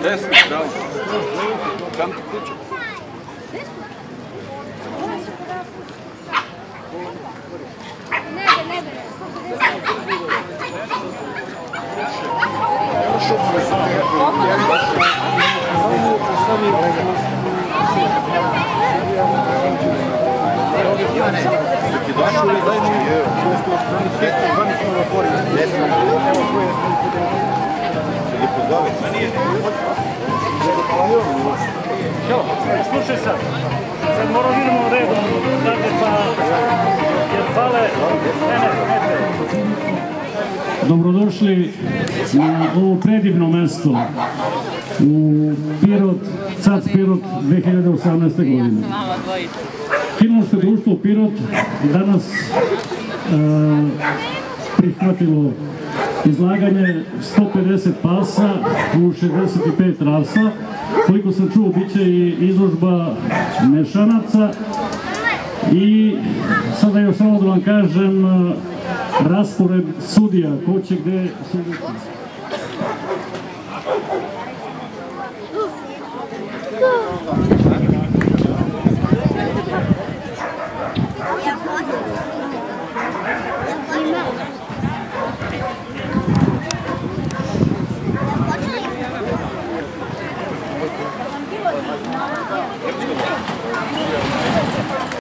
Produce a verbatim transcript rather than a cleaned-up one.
Desno, pravo. Kam ti kuća? Ne, ne, ne. Slušaj sad, sad moramo idemo redom, dakle pa, jer fale, ne, ne, ne. Dobrodošli na ovo predivno mesto u Pirot, C A C Pirot dve hiljade osamnaeste. godine. Kinološko društvo Pirot danas prihvatilo izlaganje sto pedeset pasa u šezdeset pet rasa. Koliko sam čuo, bit će i izložba mešanaca i sada još samo da vam kažem raspored sudija, ko će gde suditi.